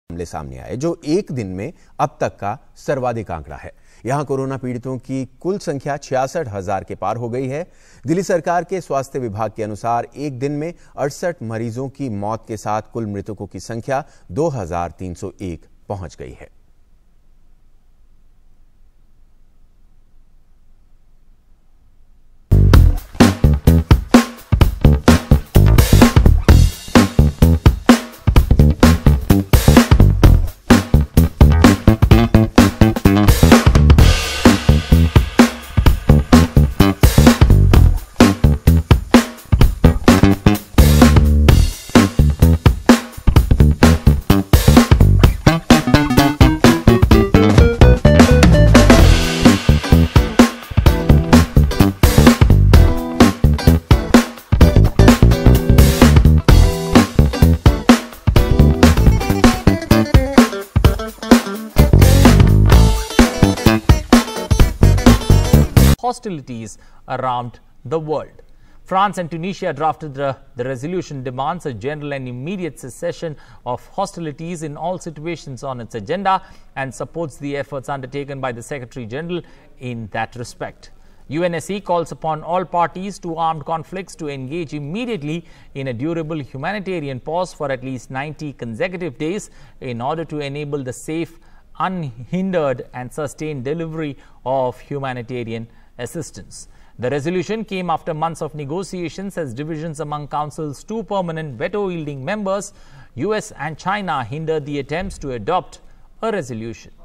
मामले सामने आए, जो एक दिन में अब तक का सर्वाधिक आंकड़ा है। यहां कोरोना पीड़ितों की कुल संख्या 66,000 के पार हो गई है। दिल्ली सरकार के स्वास्थ्य विभाग के अनुसार एक दिन में 68 मरीजों की मौत के साथ कुल मृतकों की संख्या 2,301 पहुंच गई है। Hostilities around the world. France and Tunisia drafted the resolution demands a general and immediate cessation of hostilities in all situations on its agenda and supports the efforts undertaken by the Secretary General in that respect. UNSC calls upon all parties to armed conflicts to engage immediately in a durable humanitarian pause for at least 90 consecutive days in order to enable the safe, unhindered and sustained delivery of humanitarian assistance. The resolution came after months of negotiations as divisions among Council's two permanent veto-wielding members, US and China, hindered the attempts to adopt a resolution.